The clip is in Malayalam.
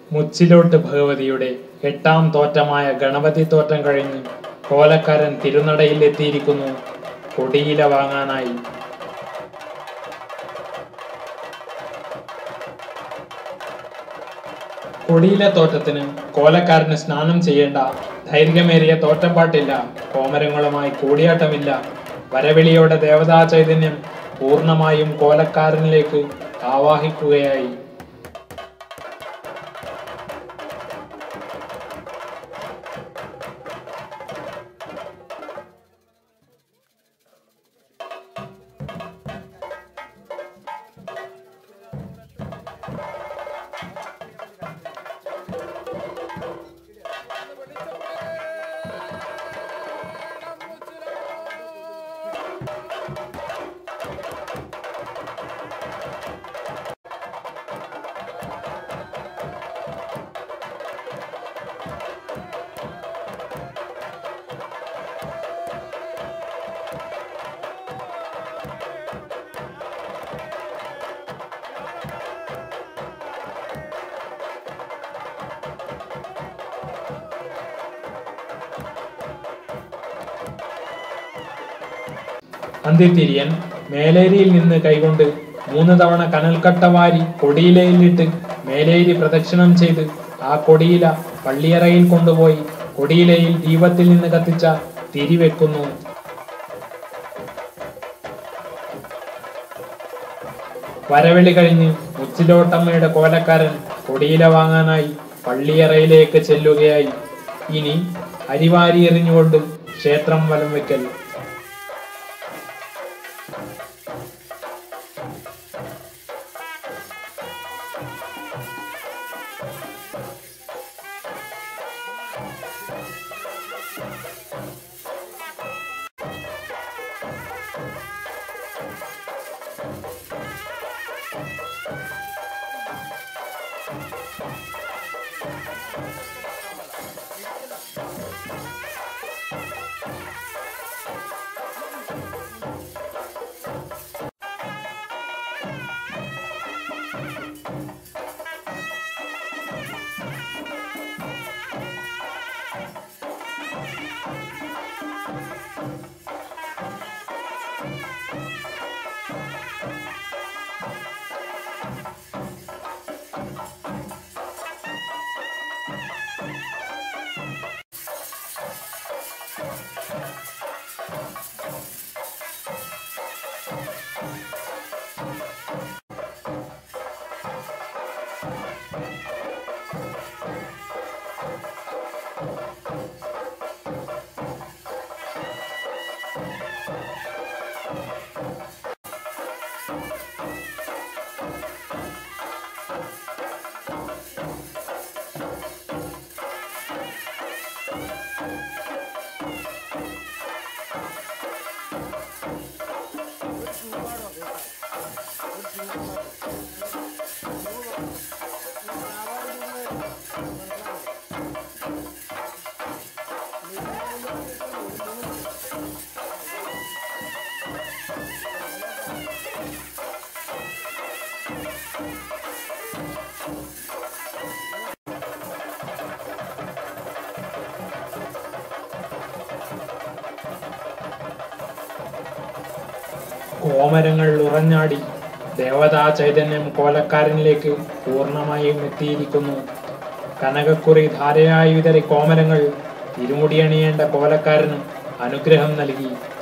മുച്ചിലോട്ട് ഭഗവതിയുടെ 8ാം തോറ്റമായ ഗണപതി തോറ്റം കഴിഞ്ഞ് കോലക്കാരൻ തിരുനടയിൽ എത്തിയിരിക്കുന്നു കൊടിയില വാങ്ങാനായി. കൊടിയില തോറ്റത്തിന് കോലക്കാരന് സ്നാനം ചെയ്യേണ്ട, ദൈർഘ്യമേറിയ തോറ്റം പാട്ടില്ല, കോമരങ്ങളുമായി കൂടിയാട്ടമില്ല. വരവിളിയോടെ ദേവതാ ചൈതന്യം പൂർണ്ണമായും കോലക്കാരനിലേക്ക് ആവാഹിക്കുകയായി. അന്തിത്തിരിയൻ മേലേരിയിൽ നിന്ന് കൈകൊണ്ട് 3 തവണ കനൽക്കട്ട വാരി കൊടിയിലയിലിട്ട് മേലേരി പ്രദക്ഷിണം ചെയ്ത് ആ കൊടിയില പള്ളിയറയിൽ കൊണ്ടുപോയി കൊടിയിലയിൽ ദീപത്തിൽ നിന്ന് കത്തിച്ച തിരിവെക്കുന്നു. വരവിളി കഴിഞ്ഞ് മുച്ചിലോട്ടമ്മയുടെ കോലക്കാരൻ കൊടിയില വാങ്ങാനായി പള്ളിയറയിലേക്ക് ചെല്ലുകയായി. ഇനി അരിവാരി എറിഞ്ഞുകൊണ്ട് ക്ഷേത്രം വലം വെക്കൽ. കോമരങ്ങൾ ഉറഞ്ഞാടി. ദേവതാ ചൈതന്യം കോലക്കാരനിലേക്ക് പൂർണ്ണമായും എത്തിയിരിക്കുന്നു. കനകക്കുറി ധാരയായി വിതറി കോമരങ്ങൾ തിരുമുടിയണിയേണ്ട കോലക്കാരന് അനുഗ്രഹം നൽകി.